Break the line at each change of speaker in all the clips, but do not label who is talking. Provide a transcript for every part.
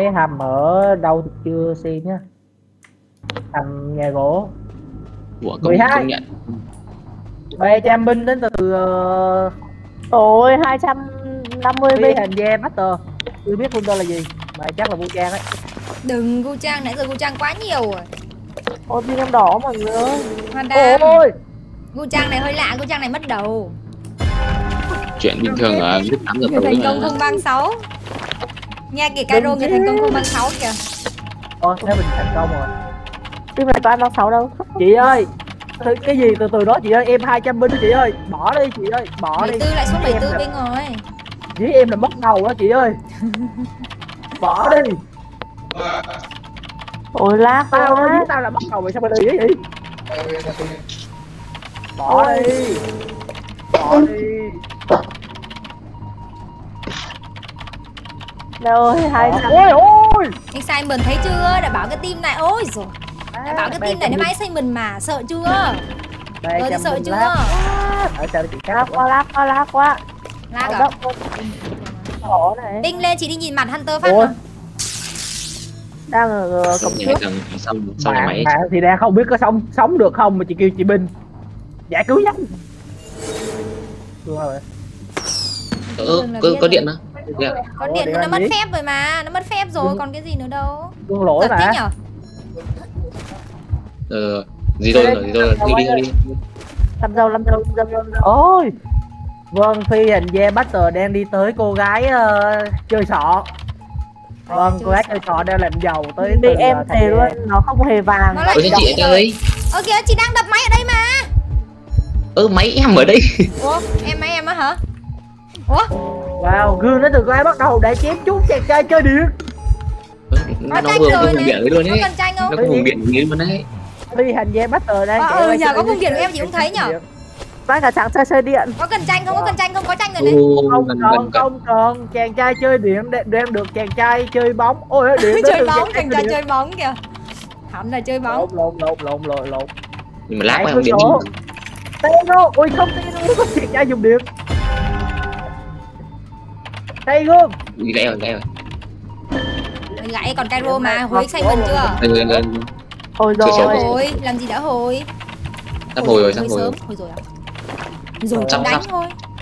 hầm ở đâu thì chưa xem nhá. Hầm nhà gỗ.
Của
12.
công nhận.
300 binh đến từ
Ôi 250
phi
binh.
hành gia Master. Chưa biết quân tên là gì mà chắc là vũ trang ấy.
Đừng gu trang, nãy giờ gu trang quá nhiều rồi.
Ôi pin em đỏ mọi người ơi.
Hoàn đam.
Ôi
Gu trang này hơi lạ, gu trang này mất đầu.
Chuyện bình thường ở lúc 8 giờ
Người
tối
thành công
mà.
036. Nghe kìa Cairo người thành công 036 kìa.
ôi thế mình thành công rồi.
Pin này có ai mang 6 đâu.
Chị ơi, cái gì từ từ đó chị ơi, em 200 binh đó chị ơi, bỏ đi chị ơi, bỏ đi.
74 lại xuống
Em
74
là-
binh rồi.
Với em là mất đầu đó chị ơi. Bỏ đi.
Ôi lag
Tao
quá.
với tao là mất đầu, mày sao mày đi vậy? Bỏ đi. Bỏ đi.
Rồi 200.
Ôi ôi.
Anh Simon thấy chưa? Đã bảo cái team này, ôi rồi. Đã bảo cái team này nó máy Simon mà, sợ chưa? Rồi thì sợ chưa?
Ở sao chị
Lag
cắt
quá, lag quá, lag quá.
Lag à?
Động đỏ này.
Đinh lên chị đi nhìn mặt Hunter phát
Ủa?
nào.
Đang ở cổng
Nhà
trước.
thằng xong nhà máy.
bạn thì đang không biết có sống được không mà chị kêu chị binh giải cứu nhanh. Rồi.
Có điện mà. Điện.
Có điện
để
nó
làm
mất
gì?
phép rồi mà, nó mất phép rồi, còn cái gì nữa đâu.
Vương lỗi
Giật thế
mà.
nhở?
Gì rồi đi.
Làm dầu.
Ôi. Vâng, phi hành gia Buster đang đi tới cô gái chơi sọ. Vâng, cô gái chơi sọ đang làm giàu tới
Đi
từ,
em
thành
thề
gia.
luôn, nó không hề vàng.
Nó lại
Ôi chị ở đây.
Ơ kìa, chị đang đập máy ở đây mà.
Máy em ở đây.
Ủa, máy em á hả? Ủa?
Wow, gương đến từ cô gái bắt đầu đã chém chút chàng trai chơi điện.
Nó
tranh
vừa
rồi
có vùng
nè.
biển ấy luôn
Có
ấy.
cần tranh không?
Nó có vùng biển như luôn đấy.
Phi hành gia Buster đang
Ờ, nhờ có vùng biển của em chị cũng thấy nhở?
Bác cả trắng chơi điện.
Có cần tranh không? Có cần tranh không? Có tranh rồi này.
Không cần, chàng trai chơi điện đem được chàng trai chơi bóng. Ôi điện đến
Chơi
từ
bóng,
chàng
thành ra
điện.
chơi bóng kìa. Hẳn là chơi bóng.
Lộn.
Nhưng mà lát quá
Lại
không đến
số.
gì.
Teno, ui không Teno, có chàng trai dùng điện. Tay gương.
Gãy rồi.
Gãy còn Cairo mà, hồi Simon chưa?
Hồi
Chưa
rồi.
sống.
Hồi, làm gì đã hồi?
Sắp hồi rồi, sắp
hồi
hồi rồi.
sớm, hồi rồi à? Rồi
Sắp,
đánh
sắp.
thôi.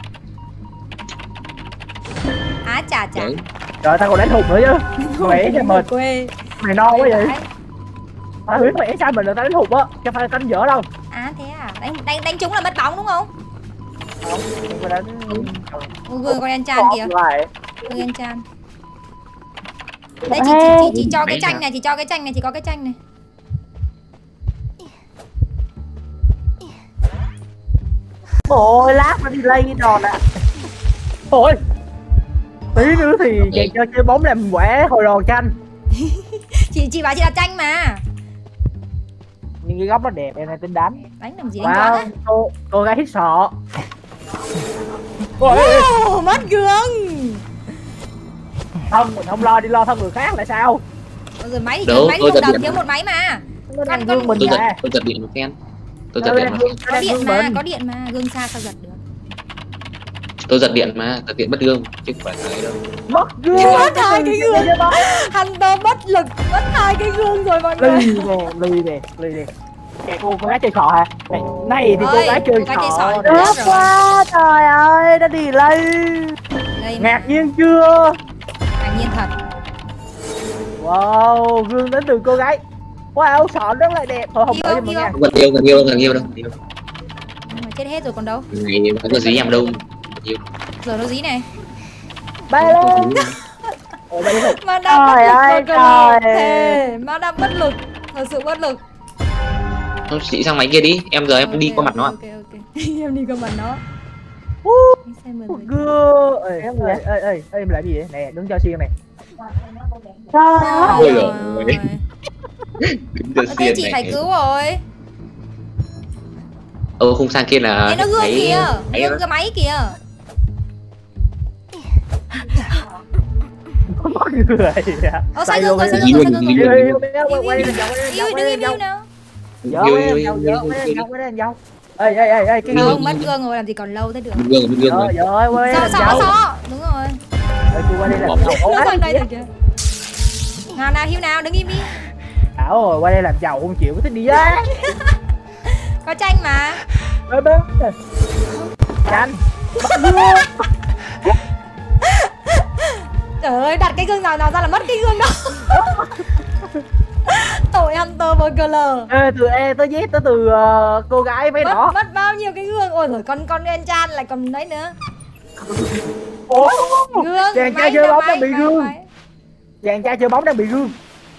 Á chà.
Đấy.
Trời tao còn đánh hụt nữa chứ. Khỏe cho mình.
Quê.
Mày no quá vậy? Tao biết mày sao mình là tao đánh hụt á, chứ phải đánh dở đâu.
À thế à? Đánh trúng là mất bóng đúng không?
Không, đừng có đánh.
Ôi gương con Enchan kìa.
Lại.
Gương Enchan. Đây chị cho cái tranh này, chị có cái tranh này.
Ôi lag nó delay đòn ạ.
Ôi. Tí nữa thì chàng chơi bóng làm quả hồi đòn tranh.
Chị bảo chị đặt tranh mà.
Nhưng cái góc nó đẹp, em này tính đánh.
Đánh làm gì đánh con á?
Cô gái hít sọ.
Wow, mất gương.
Không, mình không lo, đi lo thân người khác là sao?
Rồi máy thì
Đâu,
máy
tôi
không
giật
đồng
điện
thiếu
mà.
một máy mà.
Con gương mình ra.
Tôi giật điện một phen. Tôi giật điện mà.
Có điện mà, gương xa sao giật được.
Tôi giật điện mà, giật điện bất gương chứ không phải là ấy đâu.
Mất gương.
Mất hai cái gương. Hunter bất lực, mất hai cái gương rồi mọi người.
Ly nè. Kẻ cô gái chơi sọ hả? Này thì cô gái chơi sọ.
Được quá, trời ơi, nó delay.
Ngạc nhiên chưa?
Ngạc nhiên thật.
Wow, gương đến từ cô gái. Wow, sọ rất là đẹp. Thôi không
Yêu
phải
không,
mà
yêu
nha.
Gần yêu đâu.
Mà chết hết rồi còn đâu.
Này không có gì em đâu.
Giờ nó dí này.
Bay lên.
Mà đang bất
Trời
lực
ơi,
rồi.
trời.
Thề, mà đang bất lực. Thật sự bất lực.
Thôi chị sang máy kia đi, em giờ em đi qua mặt nó.
Ok. Em đi qua mặt nó.
Gương. Ê, em làm gì vậy? Nè, đứng cho xuyên này.
Trời
Ôi
ơi.
giời. Đứng giờ
Thế
xiên
chị
này.
phải cứu rồi.
Không sang kia là
Thế nó gương kìa, gương cái máy kìa.
Mất người.
Sai gương rồi, sai
Yêu,
gương rồi.
yêu.
Quay lên
Yêu, đừng im yêu nào.
dâu. Ê, cái
Không, mất gương rồi, làm gì còn lâu thế được.
Bất gương rồi.
rồi, quay
Sao,
lên dâu.
đúng rồi.
Cô qua đây làm
Nó sang đây rồi kìa. Nào nào hiu nào, đứng im đi.
Bảo rồi qua đây làm giàu không chịu, thích đi á.
Có tranh mà.
Bê bê. Tranh.
Trời ơi, đặt cái gương nào ra là mất cái gương đó. Tội Hunter VKL.
Ê, tớ giết tớ từ cô gái váy đỏ.
Mất bao nhiêu cái gương. Ôi rồi con Enchan lại còn đấy nữa.
Ủa?
Gương.
Chàng trai chơi bóng đang bị gương. Chàng trai chơi bóng đang bị gương.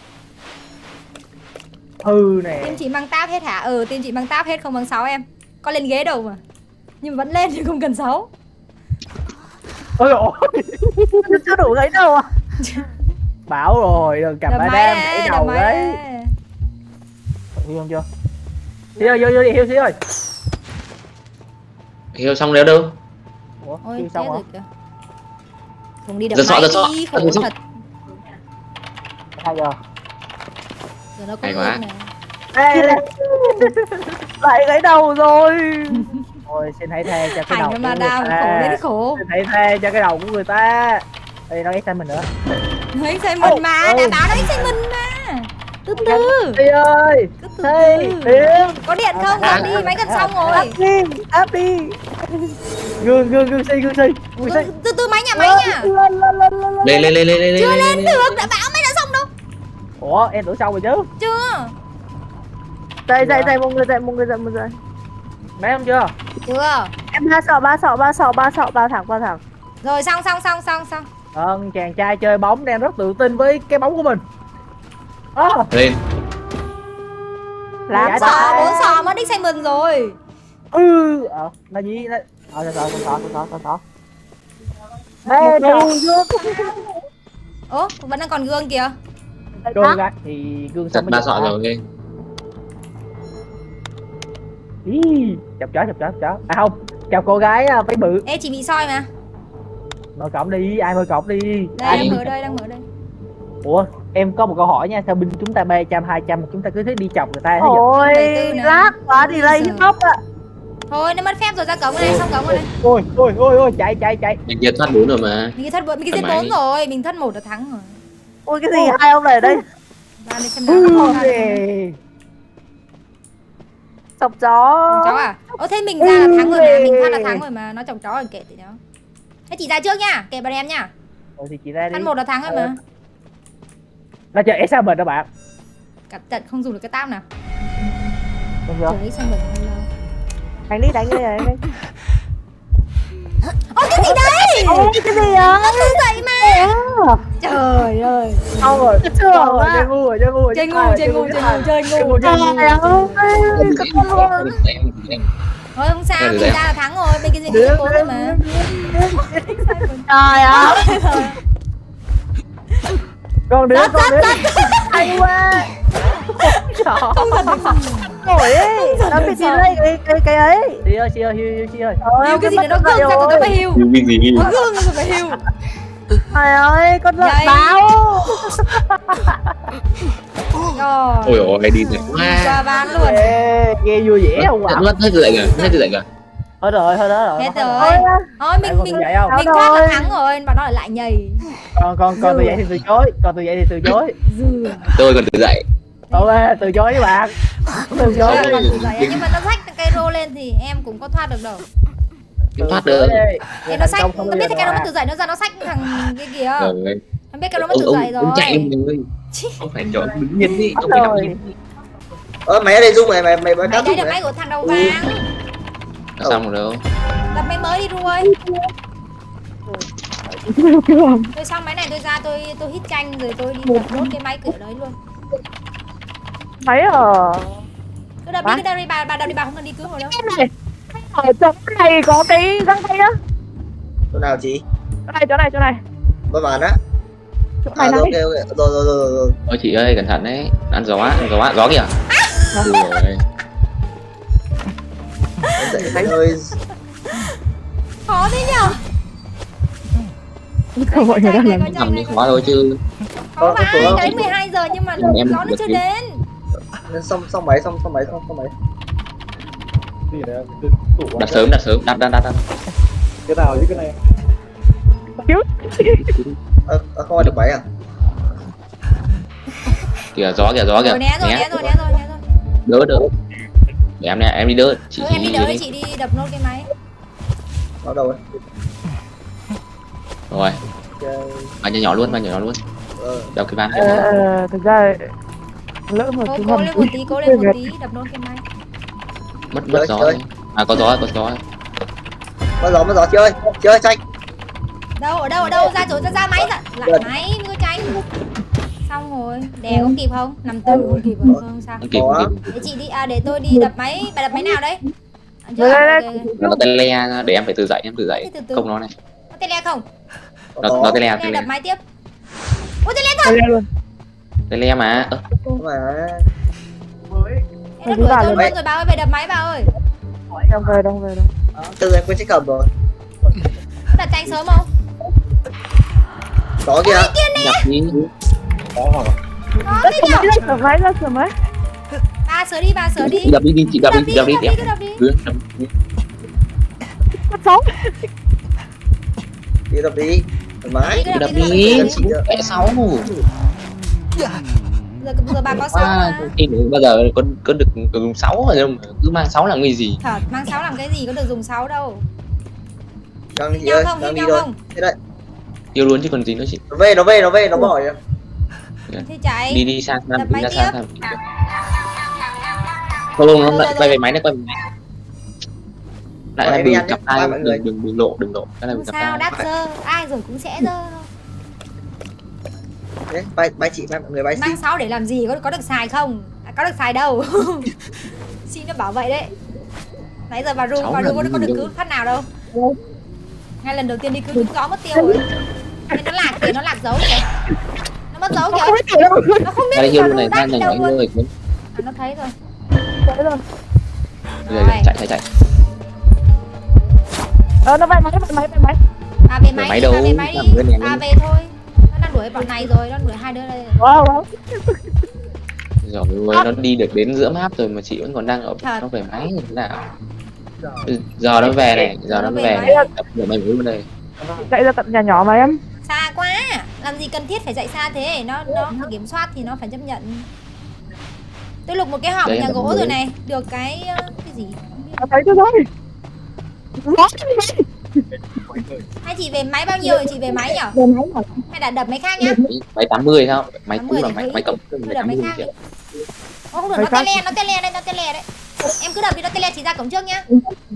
Nè.
Team chị mang tab hết hả? Team chị mang tab hết, không mang 6 em. Con lên ghế đâu mà. Nhưng vẫn lên chứ không cần 6.
Ôi ôi.
Chưa đủ ấy đâu à.
Bảo rồi, đừng cầm ba đam gãy đầu đấy. Hiểu không chưa? Hiêu vô đi, Hiêu xíu ơi.
Hiêu xong rồi đâu?
Ủa,
Ôi,
Hiêu
chết
xong
rồi
hả?
kìa. Không đi được
Giật sọ,
máy
giật sọ.
đi, khổ
Giật sọ.
thật.
2 giờ.
Giờ nó có
Hay quá.
gương này.
Ê, lại gãy đầu rồi.
Ôi, xin hãy tha cho cái đầu
Hành
của
mà
người
đam, khổ
ta.
đến khổ.
Xin hãy tha cho cái đầu của người ta. Ê, nó ép tay mình nữa.
Nó xây mình mà, đã bảo nó xây mình mà. Từ từ.
Đi ơi.
Cứ từ
Thi,
từ.
Hiêu.
Có điện không? Gọi đi, máy gần xong rồi.
Áp đi.
Gương si.
Từ từ máy nha.
Lên.
Chưa lên được, đã bảo máy đã xong đâu.
Ủa, em tưởng xong rồi chứ.
Chưa.
Dậy một người dậy.
Mấy không chưa?
Chưa.
Em ba thẳng.
Rồi xong.
Chàng trai chơi bóng đang rất tự tin với cái bóng của mình.
Lên.
Làm
Dạ,
sao?
4 sò mất đích xây mình rồi.
Nó gì nó. Con.
Ê, đầu
Ố, vẫn đang còn gương kìa.
Gương gắt thì gương
Giật
xong
3 sọ rồi.
Ý, chọc chó. À không, chào cô gái váy bự.
Ê, chị bị soi mà.
Mở cổng đi, ai mở cổng đi.
Đây,
Ai...
đang mở đây.
Ủa, em có một câu hỏi nha, sao binh chúng ta 300, 200 chúng ta cứ thích đi chọc người ta thế vậy?
ôi,
74 nè.
lát quá thì lây hip hop ạ.
Thôi, nó mất phép rồi, ra cổng rồi này, xong cổng rồi này.
Ôi, chạy.
Mình kia thoát 4 rồi mà.
Mình giết 4 rồi, mình thất 1 là thắng rồi.
Ôi cái gì hai ông này ở đây?
Ra đây xem nào.
Chọc chó.
Chó à? Thế mình ra là thắng rồi mà, mình thoát là thắng rồi mà, nó chọc chó rồi kệ thì nó. Thế chị ra trước nha, kệ bọn em nha.
Thì chị ra đi.
Thắng 1 là thắng rồi mà.
Nó chơi sao mình đó bạn.
Cẩn thận không dùng được cái tab nào.
Đúng chưa?
Trời xem mình hơi lâu.
Đánh đi.
Ôi cái gì đấy?
Ôi cái gì á?
Nó cứ vậy mà. Trời ơi.
Xong rồi.
Chưa
Chơi ngu rồi.
Chơi ngu. Thôi không sao, mình ra là thắng rồi, bên kia gì 4 rồi mà.
Trời ơi.
Con đứa.
Hay quá.
Không thật được.
Nổi ấy. Nó bị delay cái ấy.
Chị ơi, Hiêu ơi.
Hiu cái gì nữa, nó gương ra rồi nó phải hiu.
Cái gì?
Nó gương ra rồi phải hiu.
Trời ơi, con lợn
Đây.
báo.
Rồi.
Ôi ôi, đi rồi.
Qua bán luôn.
Ê, nghe vui vẻ không ạ?
Hết rồi kìa.
Hết rồi.
Hết rồi. Thôi mình
dạy không?
thoát là thắng rồi, bọn nó lại nhầy.
Còn tôi dạy thì từ chối.
Dừa.
Tôi còn tự dậy.
Ok, từ chối các bạn. Từ chối.
Nhưng mà nó rách cây rô lên thì em cũng có thoát được đâu.
Thoát được.
Em nó sách, nó biết cái nó mất từ dậy nó ra nó sách thằng cái kìa.
Rồi.
Em biết cái nó mất từ dậy rồi.
Ông chạy mình ơi. Ông phải chọn đứng nhìn đi, ông phải nằm nhìn đi.
Mày ở đây Dung mày
Mày đấy là máy của thằng đầu vàng.
Xong rồi đâu.
Đặt máy mới đi Ru ơi. Tôi xong máy này tôi ra tôi hít canh rồi tôi đi đặt nốt cái máy cửa đấy luôn.
Máy ở
Cứ đập đi bà đập đi bà không cần đi cứu vào đâu.
ở chỗ này có cái răng tay á.
chỗ nào chị?
Chỗ này.
Có bạn á?
Chỗ này này.
Ok. Rồi.
Ôi chị ơi, cẩn thận đấy. Ăn gió kìa. Rồi.
Dậy ơi.
Khó thế nhở?
Mọi người đang làm
Nằm đi khó thôi chứ.
Khó mà, đến 12 giờ nhưng mà
Em
gió nó chưa đến.
Xong máy.
Đặt sớm. Đặt.
Cái nào chứ cái này?
Không ai được máy à?
Kìa gió kìa.
Rồi né rồi.
Đỡ. Để em đi đỡ. Chị
Em đi đỡ đi, chị đi đập nốt cái máy.
Bắt đầu rồi.
Rồi.
Chơi.
Bà nhỏ luôn. Đeo cái van.
Thực ra lỡ mà
Thôi
chúng
cố
mình
lên một tí, đập nốt cái máy.
Mất gió. À có gió.
Mất gió chơi tranh.
Đâu ở đâu ra máy lại máy mới có tranh. Xong rồi, đè có kịp không? 54 không kịp không sao?
Không kịp.
Để chị đi để tôi đi đập máy. Bà đập máy nào đấy?
Nó tay le, để em phải tự dậy.
Từ.
Không nó này.
Có tay le không?
Nó tay le.
Đập máy tiếp. Ôi tay le thật.
Tay le mà.
Mà
Em đã đuổi tôi luôn rồi bà ơi, về đập máy bà ơi.
Đông về đâu.
từ em quên chiếc cầm rồi.
Đặt tranh sớm không?
Có kìa.
Đập đi.
Có thế nhở?
Ra sửa máy.
Bà sửa đi.
Đập đi, chị đập đi.
Cứ đập đi.
Bắt sống.
Đi đập đi. Thoải mái.
Đập đi. Mẹ 6.
Giờ bà có 6 mà.
Bao giờ có được dùng 6 rồi không? Cứ mang 6 làm cái gì?
Thật, mang 6 làm cái gì, có được dùng 6 đâu.
Đang đi
Nhau
ơi,
không,
đang đi
nhau
rồi.
không?
Thế đấy.
Yêu luôn chứ còn gì nữa chị.
Nó về, nó bỏ rồi.
Thế chạy.
Đi sang
Đập máy tiếp.
Không, nó lại quay về máy. Lại đừng cặp hai, đừng lộ. Cái này
Không
cặp
sao,
hai.
đắt dơ, ai rồi cũng sẽ dơ thôi.
Đấy, bay chị, mọi người bay xin.
Mang 6 để làm gì, có được xài không? Có được xài đâu. Xin nó bảo vậy đấy. Nãy giờ bà ru có được cứu phát nào đâu. Ngay lần đầu tiên đi cứu có mất tiêu rồi. Nên nó lạc dấu kìa. Nó mất dấu kìa. Nó không biết
Đây
là
luôn này, ra nhỏ
đâu luôn.
rồi.
Nó thấy rồi.
Rồi, chạy.
Nó bay máy.
Về máy
đâu?
về máy đi. Về thôi. Nó đang đuổi bọn này rồi, nó đuổi hai đứa đây.
Wow.
Rồi nó đi được đến giữa map rồi mà chị vẫn còn đang ở nó về máy như thế nào? Giờ nó về này, tập được mày mới bên đây.
Chạy ra tận nhà nhỏ mà em.
Xa quá, làm gì cần thiết phải chạy xa thế, nó kiểm soát thì nó phải chấp nhận. Tôi lục một cái hòm nhà gỗ rồi này, được cái gì?
Thấy chưa rồi.
Hay chị về máy bao nhiêu rồi, chị về máy nhỉ? Hay là đập máy khác nhá?
Máy 80 sao? Máy cũ là
thì
máy cộng.
Tôi đập máy khác đi. Ô không được, nó tele đấy. Em cứ đập đi, nó tele chỉ ra cổng trước nhá.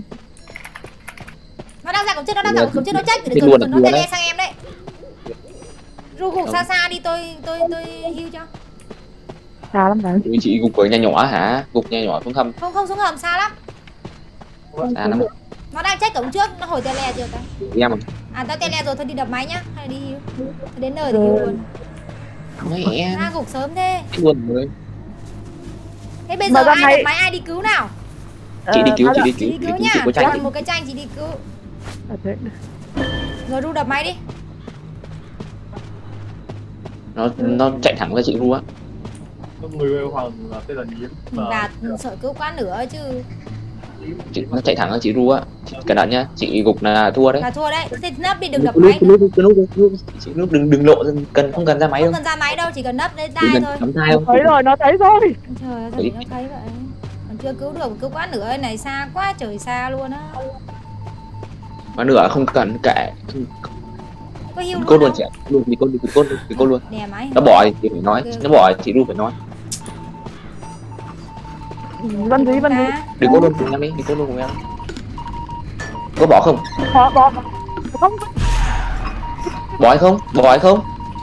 Nó đang ra cổng trước, nó check để rồi nó tele sang em đấy. Ru gục xa đi, tôi heal cho.
Xa lắm đấy.
Chị gục ở nhà nhỏ hả? Gục nhà nhỏ xuống hầm.
Không xuống hầm, xa lắm.
Xa lắm.
Nó đang check cổng trước, nó hồi tele chưa ta?
Em à?
Tao tele rồi, thôi đi đập máy nhá, hay là đi heal. Đến nơi thì heal luôn.
Mẹ.
Ra gục sớm thế.
Buồn rồi.
Thế bây giờ ai đập máy, ai đi cứu nào?
Chị đi cứu,
Chị đi cứu nhá, còn một cái tranh chị đi cứu. Rồi Ru đập máy đi.
Nó chạy thẳng ra chị Ru á.
Người Hoàng tên là Yến.
Là sợ cứu quá nữa chứ.
Nó chạy thẳng ra chị Ru á. Cẩn thận nhá, chị gục là thua đấy.
Là thua đấy. Thế nấp đi, đừng đập máy.
Chị núp đừng lộ, không cần ra máy đâu.
Không cần ra máy đâu, chỉ cần nấp lên đai thôi.
Thấy rồi, nó thấy rồi.
Trời ơi, sao nó thấy vậy? Còn chưa cứu được, cứu quá nữa này, xa quá trời xa luôn á.
Quá nữa không cần kệ.
Có heal
Cô luôn
không?
chị ạ. Đi cô luôn.
Đè máy.
Nó bỏ thì phải nói, nó bỏ chị Ru phải nói.
Vân gì.
Đừng có luôn cùng em đi, Có bỏ không?
Bỏ. Không.
Bỏ hay không?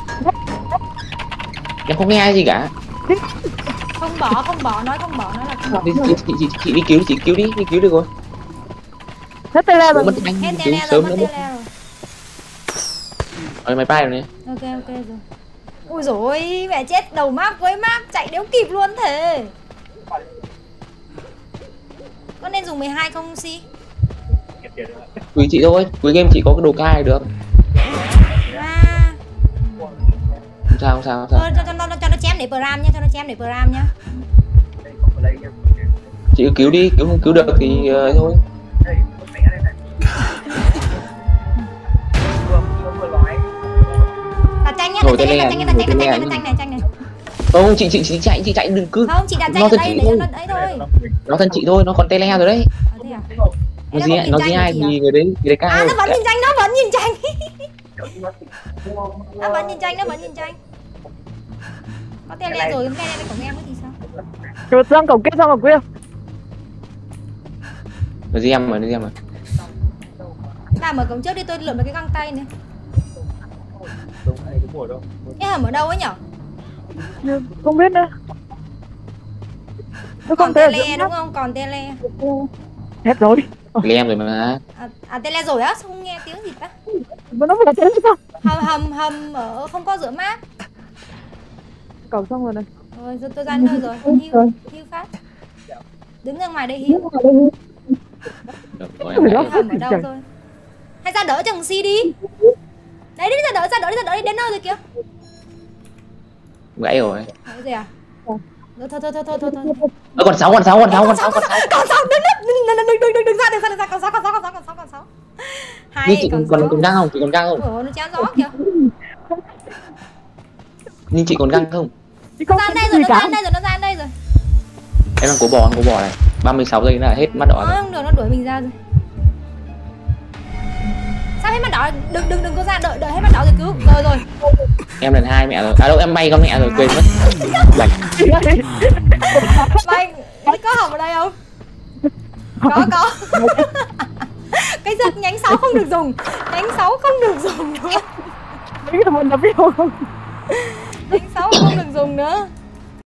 Em không nghe gì cả.
Không bỏ, nói không bỏ, nói là không bỏ.
Chị đi cứu được rồi.
Hết tele rồi.
Mất anh
Hết
cứu
tele
sớm
rồi,
nữa.
mất tele rồi.
Máy bay rồi nè.
Ok rồi. Ui dồi ôi, mẹ chết, đầu map cuối map chạy đéo kịp luôn thế. Có nên dùng 12 không Si?
Tùy chị thôi, cuối game chị có cái đồ cai được. Không sao.
Cho nó chém để Pram nhá,
Chị cứ cứu đi, không cứu được thì thôi.
Đặt tranh nhá, tranh này.
Không, chị chạy đừng cứ.
Không, chị đặt chạy
Nó
ở
thân
đây
chị
để
thôi.
cho nó đấy thôi.
Nó thân chị thôi, nó còn tele rồi đấy.
Thế à?
Nó gì ai gì người đấy cao.
À, nó vẫn nhìn tranh, nó vẫn nhìn tranh. Nó vẫn nhìn tranh, nó vẫn nhìn tranh. Có tele rồi, tele này của em ấy thì sao?
Chuột sang cổng kia, sang cổng kia.
Nó gì em mà.
Bà mở cổng trước đi, tôi lượm được cái găng tay này.
Đúng này đúng rồi đâu.
Cái hầm ở đâu ấy nhở?
Không biết nữa. Tôi
Còn
không thể
tele đúng không? Còn tele.
hết rồi.
Lem rồi mà.
Tele rồi á, sao không nghe tiếng gì ta?
Nó phải là thế sao?
Hầm ở không có rửa mát.
Cổng xong rồi này.
Rồi, tôi ra nơi rồi. Hưu phát. Đứng ra ngoài đây hưu.
Rồi,
Cái hầm ở đâu rồi? Hay ra đỡ chừng Si đi. Đấy, đi ra đỡ đi đến nơi rồi kìa.
gãy rồi.
Cái gì à? Thôi.
Còn 6.
Còn 6 đừng ra, còn 6.
Như chị còn găng không? Chị còn găng không?
Ủa, nó chéo gió kìa.
Nhưng chị còn găng không?
Nó ra đây rồi.
Em đang cố bò này. 36 giây là hết mắt đỏ rồi.
Không được, nó đuổi mình ra rồi. Sao hết mắt đỏ? Đừng có ra, đợi hết mắt đỏ rồi cứu. Rồi.
Em lần 2 mẹ rồi. À đâu em bay con mẹ rồi quên mất. Lạnh.
Bay, có hầm ở đây không? Có. Cái giật nhánh 6 không được dùng. Nhánh 6 không được dùng nữa.
Mấy cái mình đã biết không?
Nhánh 6 không được dùng nữa.